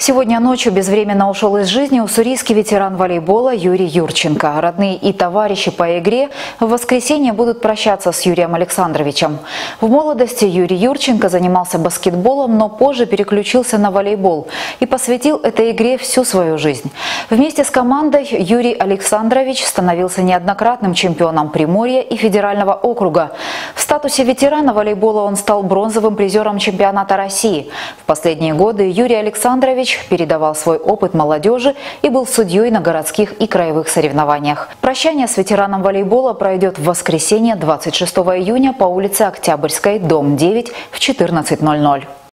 Сегодня ночью безвременно ушел из жизни уссурийский ветеран волейбола Юрий Юрченко. Родные и товарищи по игре в воскресенье будут прощаться с Юрием Александровичем. В молодости Юрий Юрченко занимался баскетболом, но позже переключился на волейбол и посвятил этой игре всю свою жизнь. Вместе с командой Юрий Александрович становился неоднократным чемпионом Приморья и федерального округа. В статусе ветерана волейбола он стал бронзовым призером чемпионата России. В последние годы Юрий Александрович передавал свой опыт молодежи и был судьей на городских и краевых соревнованиях. Прощание с ветераном волейбола пройдет в воскресенье 26 июня по улице Октябрьской, дом 9 в 14:00.